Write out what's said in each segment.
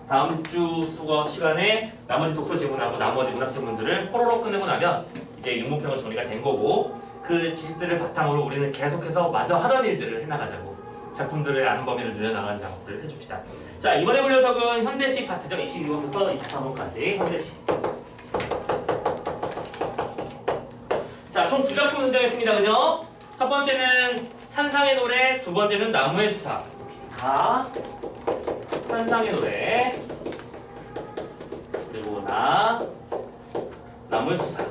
다음 주 수거 시간에 나머지 독서 지문하고 나머지 문학 지문들을 호로록 끝내고 나면 이제 육문평은 정리가 된 거고 그 지식들을 바탕으로 우리는 계속해서 마저 하던 일들을 해나가자고 작품들의 아는 범위를 늘려나가는 작업들을 해줍시다. 자, 이번에 볼 녀석은 현대시 파트죠. 22번부터 23번까지 현대시. 자, 총 두 작품 선정했습니다. 그죠? 첫 번째는 산상의 노래, 두 번째는 나무의 수사. 다 산상의 노래 그리고 나무의 수사.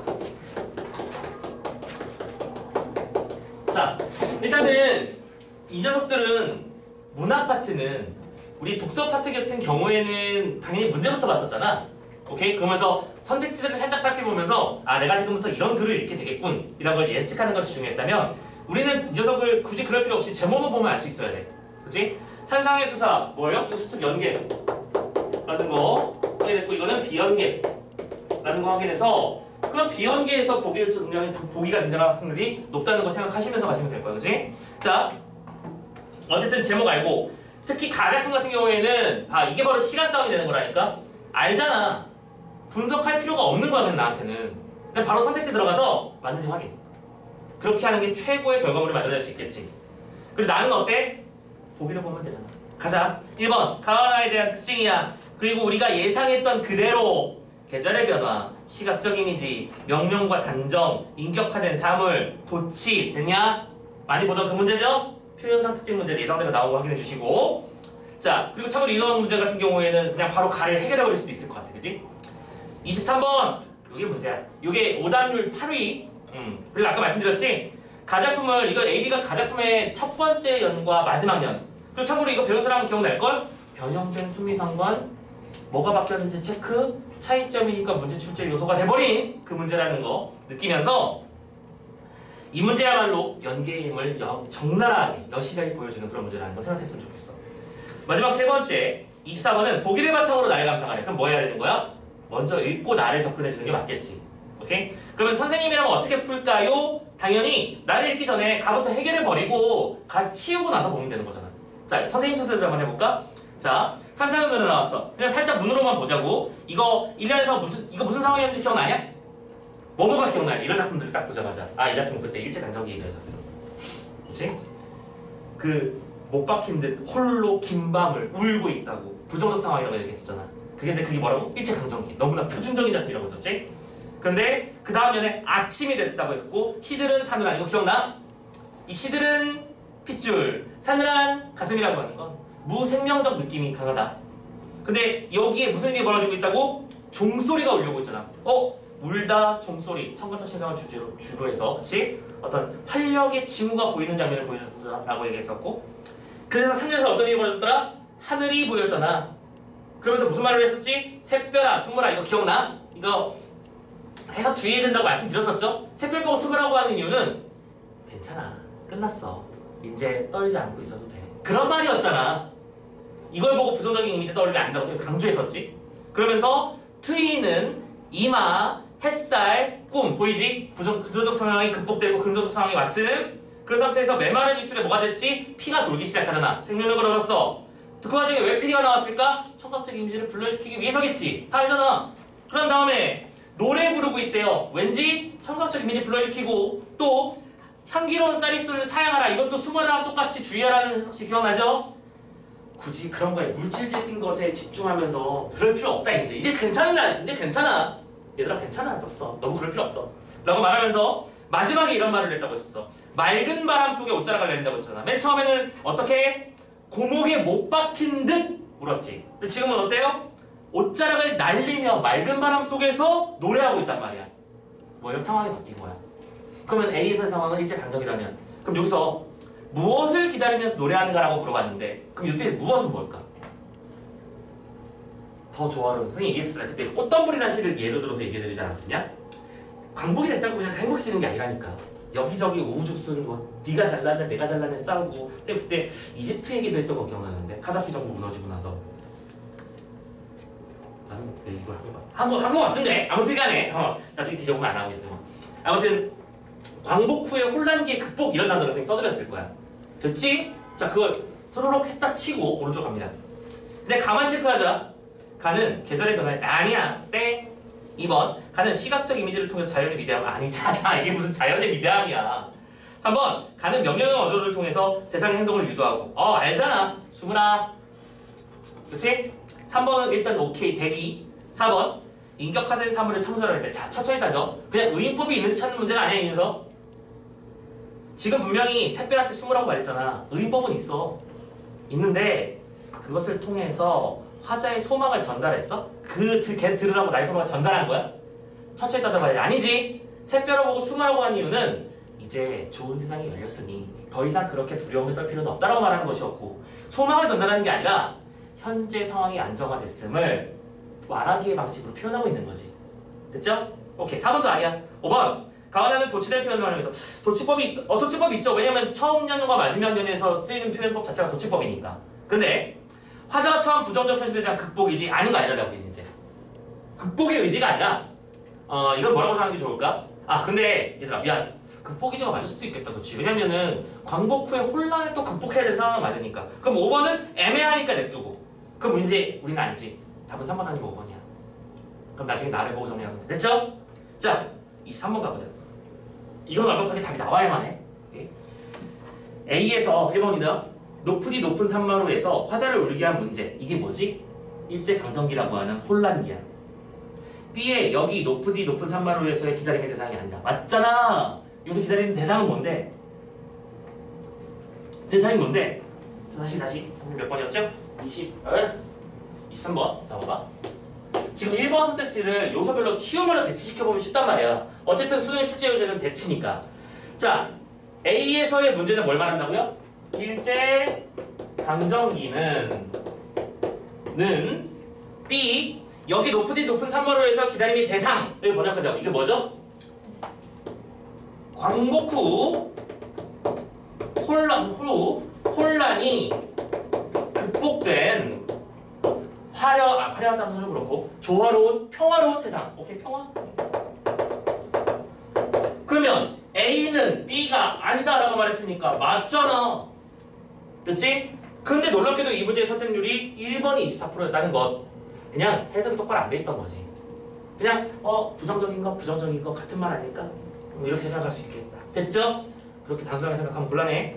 자, 일단은 이 녀석들은 문학 파트는 우리 독서 파트 같은 경우에는 당연히 문제부터 봤었잖아. 오케이? 그러면서 선택지들을 살짝 살펴보면서 아, 내가 지금부터 이런 글을 읽게 되겠군 이런 걸 예측하는 것이 중요했다면 우리는 이 녀석을 굳이 그럴 필요 없이 제목만 보면 알 수 있어야 돼. 그치? 산상의 수사 뭐예요? 이거 수특 연계라는 거 확인했고 이거는 비연계라는 거 확인해서 그럼 비연계에서 보기가 등장할 확률이 높다는 거 생각하시면서 가시면 될 거예요. 그치? 자, 어쨌든 제목 알고 특히 가작품 같은 경우에는 이게 바로 시간 싸움이 되는 거라니까. 알잖아. 분석할 필요가 없는 거야. 그냥 나한테는 그냥 바로 선택지 들어가서 맞는지 확인. 그렇게 하는 게 최고의 결과물을 만들어낼 수 있겠지. 그리고 나는 어때? 보기를 보면 되잖아. 가자. 1번 가와나에 대한 특징이야. 그리고 우리가 예상했던 그대로 계절의 변화, 시각적 이미지, 명령과 단정, 인격화된 사물, 도치 되냐? 많이 보던 그 문제죠? 표현상 특징 문제 예상대로 나온 거 확인해 주시고. 자, 그리고 참고로 이런 문제 같은 경우에는 그냥 바로 가를 해결해 버릴 수도 있을 것 같아. 그지? 23번 이게 문제야. 이게 오답률 8위. 그리고 아까 말씀드렸지? 가작품을 이거 AB가 가작품의 첫 번째 연과 마지막 연. 그리고 참고로 이거 배운 사람은 기억날걸? 변형된 수미상관 뭐가 바뀌었는지 체크 차이점이니까 문제 출제 요소가 돼버린 그 문제라는 거 느끼면서 이 문제야말로 연계의 힘을 적나라하게 여실하게 보여주는 그런 문제라는 거 생각했으면 좋겠어. 마지막 세 번째 24번은 보기를 바탕으로 나를 감상하래. 그럼 뭐 해야 되는 거야? 먼저 읽고 나를 접근해주는 게 맞겠지. 오케이? 그러면 선생님이라면 어떻게 풀까요? 당연히 나를 읽기 전에 가부터 해결해버리고 가 치우고 나서 보면 되는 거잖아. 자, 선생님 순서대로 한번 해볼까? 자, 산상의 노래 나왔어. 그냥 살짝 눈으로만 보자고. 이거 1년에서 무슨 상황이었는지 기억나냐? 뭐가 기억나냐? 이런 작품들을 딱 보자마자 아, 이 작품 그때 일제강점기 얘기하셨어. 그치? 못 박힌 듯 홀로 긴 밤을 울고 있다고 부정적 상황이라고 얘기했었잖아. 근데 그게 뭐라고? 일제강점기. 너무나 표준적인 작품이라고 했었지? 그런데 그 다음 년에 아침이 됐다고 했고 시들은 사늘한 이거 기억나? 이 시들은 핏줄, 사늘한 가슴이라고 하는 건 무생명적 느낌이 강하다. 근데 여기에 무슨 일이 벌어지고 있다고? 종소리가 울려오고 있잖아. 울다 종소리. 청관차 신상을 주로 해서 그치? 어떤 활력의 징후가 보이는 장면을 보여줬다라고 얘기했었고 그래서 3년에서 어떤 일이 벌어졌더라? 하늘이 보였잖아. 그러면서 무슨 말을 했었지? 샛별아 숨으라 이거 기억나? 이거 해석 주의해야 된다고 말씀드렸었죠? 샛별 보고 숨으라고 하는 이유는 괜찮아. 끝났어. 이제 떨지 않고 있어도 돼. 그런 말이었잖아. 이걸 보고 부정적인 이미지 떠올리면 안 된다고 강조했었지? 그러면서 트이는 이마, 햇살, 꿈 보이지? 부정적 상황이 극복되고 긍정적 상황이 왔음. 그런 상태에서 메마른 입술에 뭐가 됐지? 피가 돌기 시작하잖아. 생명력을 얻었어. 그 와중에 왜 피가 나왔을까? 청각적 이미지를 불러일으키기 위해서겠지. 다 알잖아. 그런 다음에 노래 부르고 있대요. 왠지 청각적 이미지 불러일으키고 또 향기로운 쌀입술을 사양하라. 이것도 숨어라랑 똑같이 주의하라는 해석시 기억나죠? 굳이 그런 거에 물질적인 것에 집중하면서 그럴 필요 없다. 이제 괜찮아. 얘들아 괜찮아졌어. 너무 그럴 필요 없다. 라고 말하면서 마지막에 이런 말을 했다고 했었어. 맑은 바람 속에 옷자락을 내린다고 했었잖아. 맨 처음에는 어떻게 고목에 못 박힌 듯 울었지. 근데 지금은 어때요? 옷자락을 날리며 맑은 바람 속에서 노래하고 있단 말이야. 뭐예요? 상황이 바뀐 거야. 그러면 A에서의 상황은 일제강점기라면 그럼 여기서 무엇을 기다리면서 노래하는가라고 물어봤는데 그럼 이때 무엇은 뭘까? 더 조화로운 선생님이 얘기했을 때 그때 꽃덤불이라는 시를 예로 들어서 얘기해드리지 않았었냐? 광복이 됐다고 그냥 다 행복해지는 게 아니라니까. 여기저기 우후죽순 네가 잘났네 내가 잘났네 싸우고 그때 이집트 얘기도 했던 거 기억나는데 카다피 정부 무너지고 나서 나는 왜 이걸 한거 같은데 아무튼 간에 나중에 뒤져보면 안 나오겠지 뭐. 아무튼 광복 후에 혼란기의 극복 이런 단어를 선생님 써드렸을 거야. 됐지? 자 그걸 토로록 했다 치고 오른쪽 갑니다. 근데 가만 체크하자. 가는 계절의 변화에 아니야. 땡. 2번 가는 시각적 이미지를 통해서 자연의 위대함 아니잖아. 이게 무슨 자연의 위대함이야. 3번 가는 명령의 어조를 통해서 대상의 행동을 유도하고 알잖아. 수문아. 그치? 3번은 일단 오케이 대기. 4번 인격화된 사물을 청소할 때 자 천천히 따져. 그냥 의인법이 있는지 찾는 문제가 아니야. 이 녀석. 지금 분명히 샛별한테 숨으라고 말했잖아. 의인법은 있어. 있는데 그것을 통해서 화자의 소망을 전달했어? 걔 들으라고 나의 소망을 전달한 거야? 천천히 따져봐야 돼. 아니지. 샛별을 보고 숨으라고 한 이유는 이제 좋은 세상이 열렸으니 더 이상 그렇게 두려움을 떨 필요는 없다라고 말하는 것이었고, 소망을 전달하는 게 아니라 현재 상황이 안정화됐음을 말하기의 방식으로 표현하고 있는 거지. 됐죠? 오케이. 4번도 아니야. 5번 가관하는 도치된 표현을 활용해서 도치법이 도치법 있죠. 왜냐면 처음 연과 마지막 연에서 쓰이는 표현법 자체가 도치법이니까. 근데 화자가 처한 부정적 현실에 대한 극복이지 아닌 거 아니라고 이제 극복의 의지가 아니라 이걸 뭐라고 생각하는 게 좋을까? 근데 얘들아 미안. 극복의지가 맞을 수도 있겠다. 그렇지? 왜냐면은 광복 후에 혼란을 또 극복해야 되는 상황은 맞으니까. 그럼 5번은 애매하니까 냅두고. 그럼 이제 우리는 알지. 답은 3번 아니면 5번이야. 그럼 나중에 나를 보고 정리하면 돼. 됐죠? 자, 23번 가보자. 이건 완벽하게 답이 나와야만 해. 오케이? A에서 1번이다. 높은 산마루에서 화자를 울게 한 문제. 이게 뭐지? 일제강점기라고 하는 혼란기야. B에 여기 높은 산마루에서의 기다림의 대상이 아니다. 맞잖아. 여기서 기다리는 대상은 뭔데? 대상이 뭔데? 다시 몇 번이었죠? 23번 나와봐. 지금 1번 선택지를 요소별로 치우별로 대치시켜보면 쉽단 말이야. 어쨌든 수능 출제 요제는 대치니까. 자, A에서의 문제는 뭘 말한다고요? 일제 강점기는 B 여기 높은 산마루에서 기다림의 대상을 번역하자고. 이게 뭐죠? 광복 후 혼란이 극복된 화려하다는 소리 그렇고 평화로운 세상. 오케이, 평화. 그러면 A는 B가 아니다라고 말했으니까 맞잖아. 그치? 근데 놀랍게도 이 문제의 선택률이 1번이 24%였다는 것. 그냥 해석이 똑바로 안 돼 있던 거지. 그냥 부정적인 거 같은 말 아닐까? 이렇게 생각할 수 있겠다. 됐죠? 그렇게 단순하게 생각하면 곤란해.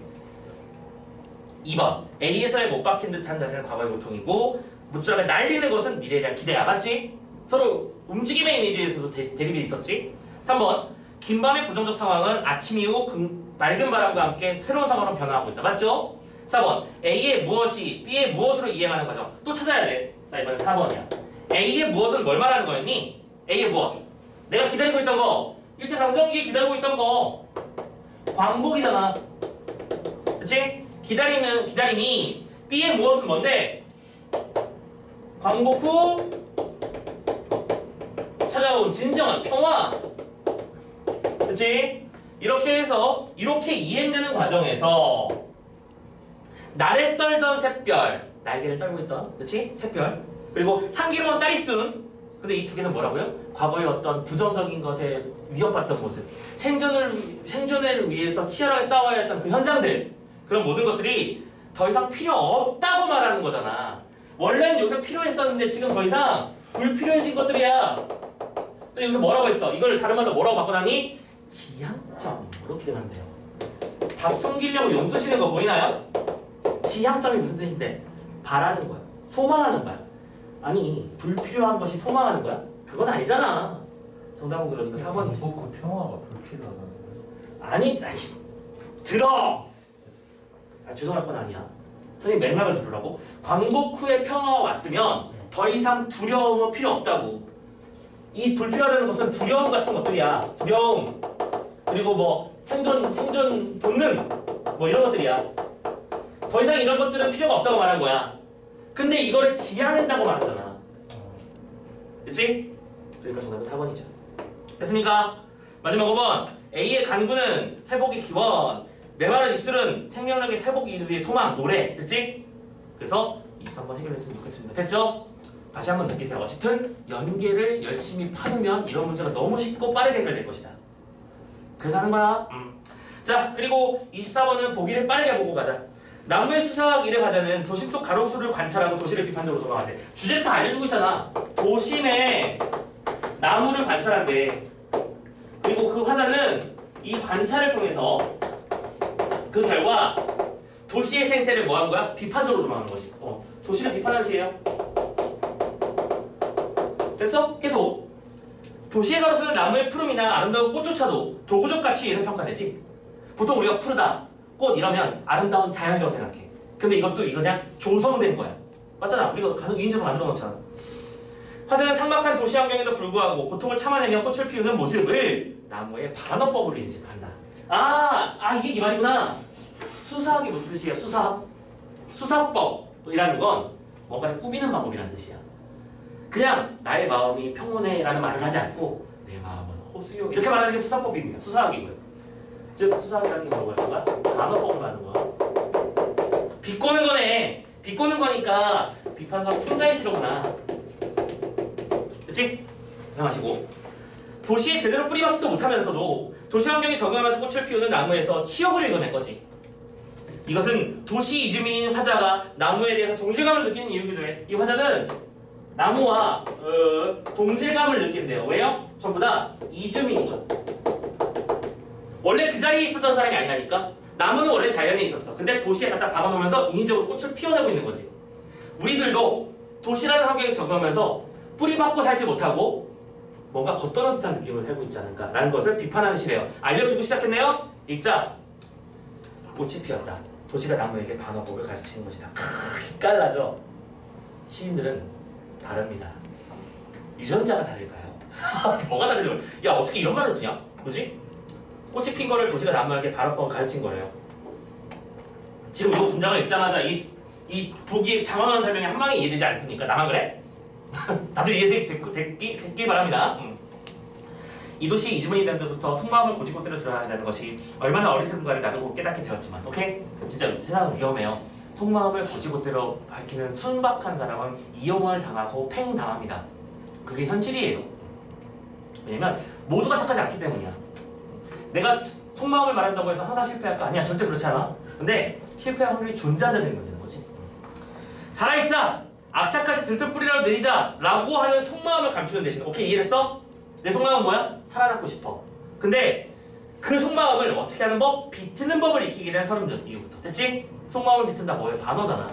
2번 A에서의 못 박힌 듯한 자세는 과거의 고통이고 문자를 날리는 것은 미래에 대한 기대야. 맞지? 서로 움직임의 이미지에서도 대립이 있었지. 3번 긴밤의 부정적 상황은 아침 이후 맑은 바람과 함께 새로운 상황으로 변화하고 있다. 맞죠? 4번 A의 무엇이 B의 무엇으로 이행하는 과정. 또 찾아야 돼. 자, 이번엔 4번이야. A의 무엇은 뭘 말하는 거였니? A의 무엇. 내가 기다리고 있던 거. 일제강점기에 기다리고 있던 거. 광복이잖아. 그치? 기다림이 B의 무엇은 뭔데? 광복 후 찾아온 진정한 평화. 그치? 이렇게 해서 이렇게 이행되는 과정에서 나를 떨던 샛별, 날개를 떨고 있던, 그치? 샛별. 그리고 향기로운 쌀이순. 근데 이 두 개는 뭐라고요? 과거의 어떤 부정적인 것에 위협받던 모습, 생존을 위해서 치열하게 싸워야 했던 그 현장들, 그런 모든 것들이 더 이상 필요 없다고 말하는 거잖아. 원래는 요새 필요했었는데 지금 더 이상 불필요해진 것들이야. 근데 여기서 뭐라고 했어? 이걸 다른 말로 뭐라고 바꿔놨니? 지향점으로 기능한대요. 답 숨기려고 용 쓰시는 거 보이나요? 지향점이 무슨 뜻인데? 바라는 거야. 소망하는 거야. 아니, 불필요한 것이 소망하는 거야? 그건 아니잖아. 정답은 그러니까 4번이지. 그 평화가 불필요하다는 거예요? 아니, 들어! 죄송할 건 아니야. 선생님 맥락을 들으라고. 광복 후에 평화가 왔으면 더 이상 두려움은 필요 없다고. 이 불필요하다는 것은 두려움 같은 것들이야. 두려움. 그리고 뭐 생존 본능. 뭐 이런 것들이야. 더 이상 이런 것들은 필요가 없다고 말한 거야. 근데 이거를 지향한다고 말하잖아. 그치? 그러니까 정답은 4번이죠. 됐습니까? 마지막 5번. A의 간구는 회복의 기원. 메마른 입술은 생명력의 회복 이루의 소망, 노래. 됐지? 그래서 23번 해결했으면 좋겠습니다. 됐죠? 다시 한번 느끼세요. 어쨌든 연계를 열심히 파두면 이런 문제가 너무 쉽고 빠르게 해결될 것이다. 그래서 하는 거야. 자, 그리고 24번은 보기를 빠르게 보고 가자. 나무의 수사학 1의 화자는 도심 속 가로수를 관찰하고 도시를 비판적으로 조망한대. 주제를 다 알려주고 있잖아. 도심의 나무를 관찰한대. 그리고 그 화자는 이 관찰을 통해서 그 결과 도시의 생태를 뭐 하는 거야? 비판적으로 조망하는 거지. 도시를 비판하는 시예요. 됐어? 계속. 도시의 가로수는 나무의 푸름이나 아름다운 꽃조차도 도구적 가치 예상 평가되지. 보통 우리가 푸르다, 꽃 이러면 아름다운 자연이라고 생각해. 근데 이거 그냥 조성된 거야. 맞잖아. 우리가 가족 위인적으로 만들어 놓잖아. 화자는 삭막한 도시 환경에도 불구하고 고통을 참아내며 꽃을 피우는 모습을 나무의 반어법으로 인식한다. 이게 이 말이구나. 수사학이 무슨 뜻이에요? 수사학? 수사법이라는 건 뭔가를 꾸미는 방법이라는 뜻이야. 그냥 나의 마음이 평온해라는 말을 하지 않고 내 마음은 호수요 이렇게 말하는 게 수사법입니다. 수사학이고요. 즉 수사학이라는 게 뭐야? 반어법을 말하는 거야. 비꼬는 거네. 비꼬는 거니까 비판과 풍자의 시로구나. 그치? 생각하시고 도시에 제대로 뿌리박지도 못하면서도 도시 환경에 적응하면서 꽃을 피우는 나무에서 치욕을 읽어낸 거지. 이것은 도시 이주민인 화자가 나무에 대해서 동질감을 느끼는 이유기도 해. 이 화자는 나무와 동질감을 느낀대요. 왜요? 전부 다 이주민이거든. 원래 그 자리에 있었던 사람이 아니라니까. 나무는 원래 자연에 있었어. 근데 도시에 갖다 박아놓으면서 인위적으로 꽃을 피워내고 있는 거지. 우리들도 도시라는 환경에 적응하면서 뿌리박고 살지 못하고 뭔가 겉도는 듯한 느낌을 살고 있지 않을까라는 것을 비판하는 시래요. 알려주고 시작했네요. 읽자. 꽃이 피었다. 도시가 나무에게 반어법을 가르치는 것이다. 깔라죠. 시인들은 다릅니다. 유전자가 다를까요? 뭐가 다르죠? 야 어떻게 이런 말을 쓰냐? 뭐지? 꽃이 핀 거를 도시가 나무에게 반어법을 가르친 거래요. 지금 이거 분장을 읽자마자 이 보기 장황한 설명이 한 방에 이해되지 않습니까? 나만 그래? 다들 이해됐길 바랍니다. 이 도시 이주민이 된 때부터 속마음을 고지고대로 드러난다는 것이 얼마나 어리석은가를 나도 깨닫게 되었지만, 오케이? 진짜 세상은 위험해요. 속마음을 고지고대로 밝히는 순박한 사람은 이용을 당하고 팽당합니다. 그게 현실이에요. 왜냐면 모두가 착하지 않기 때문이야. 내가 속마음을 말한다고 해서 항상 실패할까? 아니야, 절대 그렇지 않아. 근데 실패할 확률이 존재한다는 거지. 살아있자! 악착같이 들뜬 뿌리라도 내리자! 라고 하는 속마음을 감추는 대신, 오케이, 이해했어? 내 속마음은 뭐야? 살아남고 싶어. 근데 그 속마음을 어떻게 하는 법? 비트는 법을 익히게 된 30년 이후부터. 됐지? 속마음을 비튼다 뭐예요? 반어잖아.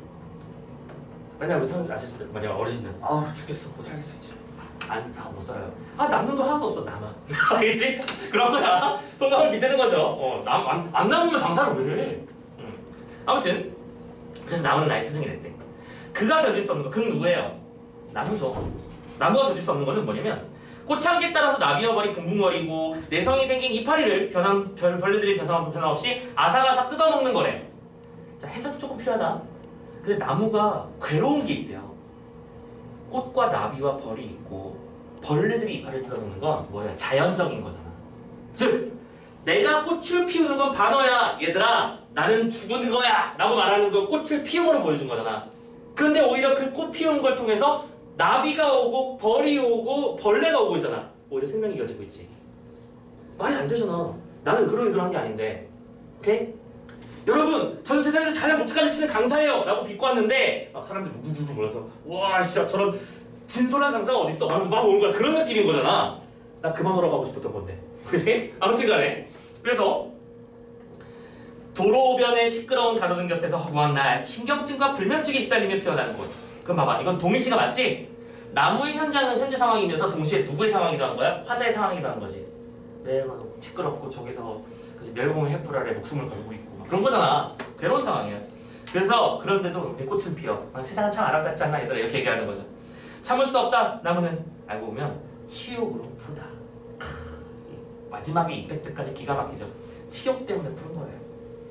맨날 우리 아저씨들, 만약 어르신들, 아우 죽겠어, 못 살겠어 이제. 다 못 살아요. 남는 거 하나도 없어. 남아. 알겠지? 그런 거야. 속마음을 비트는 거죠. 안 남으면 장사를 왜 해? 아무튼 그래서 나무는 나의 스승이 됐대. 그가 견딜 수 없는 거, 그는 누구예요? 나무죠. 나무가 견딜 수 없는 거는 뭐냐면 꽃향기에 따라서 나비어버리 붕붕거리고 내성이 생긴 이파리를 벌레들이 변함없이 아삭아삭 뜯어먹는 거래. 자, 해석이 조금 필요하다. 근데 나무가 괴로운 게 있대요. 꽃과 나비와 벌이 있고 벌레들이 이파리를 뜯어먹는 건 뭐야? 자연적인 거잖아. 즉 내가 꽃을 피우는 건 반어야. 얘들아 나는 죽은 거야 라고 말하는 건 꽃을 피움으로 보여준 거잖아. 근데 오히려 그 꽃 피우는 걸 통해서 나비가 오고 벌이 오고 벌레가 오고 있잖아. 오히려 생명이 이어지고 있지. 말이 안 되잖아. 나는 그런 의도로 한 게 아닌데. 오케이? 여러분 전 세상에서 가장 못가르치는 강사예요 라고 믿고 왔는데 막 사람들 우두두두 몰아서 와 진짜 저런 진솔한 강사가 어딨어 막 오는 거야. 그런 느낌인 거잖아. 나 그만 오라고 하고 싶었던 건데. 그치? 아무튼 간에 그래서 도로변의 시끄러운 가로등 곁에서 허구한 날 신경증과 불면증에 시달리며 피어나는 곳. 그럼 봐봐, 이건 동일시가 맞지? 나무의 현장은 현재 상황이면서 동시에 누구의 상황이기도 한 거야? 화자의 상황이기도 한 거지. 매일 시끄럽고 저기서 멸공의 해풀 아래 목숨을 걸고 있고 막 그런 거잖아. 괴로운 상황이야. 그래서 그런데도 꽃을 피워. 세상은 참 아름답지 않나 얘들아 이렇게 얘기하는 거죠. 참을 수 없다. 나무는 알고 보면 치욕으로 푸르다. 마지막에 임팩트까지 기가 막히죠. 치욕 때문에 푸른 거예요.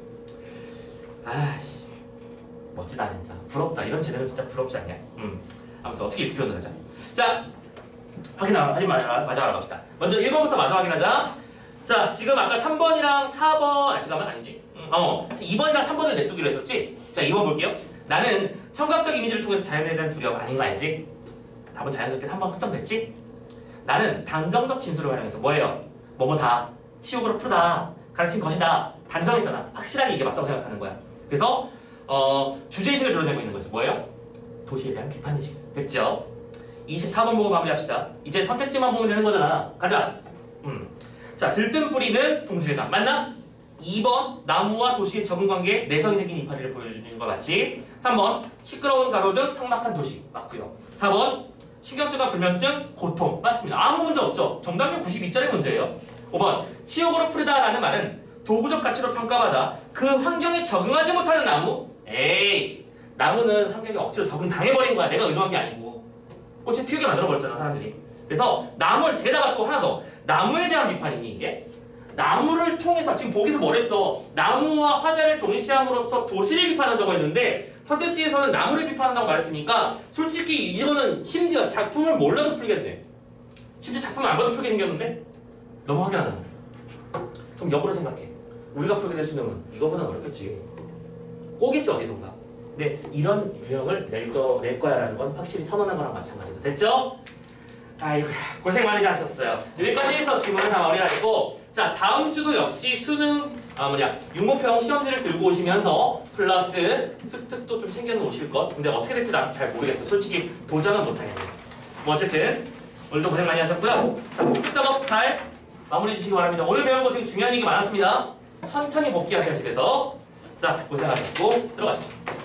아이씨 멋지다 진짜. 부럽다. 이런 재능은 진짜 부럽지 않냐? 아무튼 어떻게 이렇게 표현을 하자. 자 확인하지 마저 알아봅시다. 먼저 1번부터 마저 확인하자. 자 지금 아까 3번이랑 4번 잠깐만 아니지 2번이랑 3번을 냅두기로 했었지? 자 2번 볼게요. 나는 청각적 이미지를 통해서 자연에 대한 두려움 아닌 거 알지? 답은 자연스럽게 3번 확정됐지? 나는 단정적 진술을 활용해서 뭐예요? 뭐뭐다 치욕으로 푸다 가르친 것이다 단정했잖아. 확실하게 이게 맞다고 생각하는 거야. 그래서 주제의식을 드러내고 있는 거죠. 뭐예요? 도시에 대한 비판의식. 됐죠? 24번 보고 마무리합시다. 이제 선택지만 보면 되는 거잖아. 가자. 자, 들뜬 뿌리는 동질감. 맞나? 2번 나무와 도시의 적응 관계에 내성이 생긴 이파리를 보여주는 것 맞지? 3번 시끄러운 가로등 삭막한 도시. 맞고요. 4번 신경증과 불면증, 고통. 맞습니다. 아무 문제 없죠? 정답률 92짜리 문제예요. 5번 치욕으로 푸르다라는 말은 도구적 가치로 평가받아 그 환경에 적응하지 못하는 나무? 에이, 나무는 환경에 억지로 적응당해버린 거야. 내가 의도한 게 아니고. 꽃을 피우게 만들어버렸잖아, 사람들이. 그래서 나무를 게다가 또 하나 더. 나무에 대한 비판이니 이게? 나무를 통해서 지금 보기에서 뭐랬어? 나무와 화자를 동시함으로써 도시를 비판한다고 했는데 선택지에서는 나무를 비판한다고 말했으니까 솔직히 이거는 심지어 작품을 몰라도 풀겠네. 심지어 작품을 안 봐도 풀게 생겼는데? 너무 하게 하나. 그럼 역으로 생각해. 우리가 풀게 될 수능은 이거보다 어렵겠지. 꼬겠지 어디선가. 근데 이런 유형을 낼 거야라는 건 확실히 선언한 거랑 마찬가지다. 됐죠? 아이고야 고생 많으셨어요. 여기까지 해서 지문을 다 마무리하고 자 다음 주도 역시 수능 육모평 시험지를 들고 오시면서 플러스 수특도 좀 챙겨놓으실 것. 근데 어떻게 될지 난 잘 모르겠어. 솔직히 보장은 못하겠네. 뭐 어쨌든 오늘도 고생 많이 하셨고요. 자 복습 작업 잘 마무리해 주시기 바랍니다. 오늘 배운 거 되게 중요한 얘기 많았습니다. 천천히 복귀하세요 집에서. 자 고생하셨고 들어가시죠.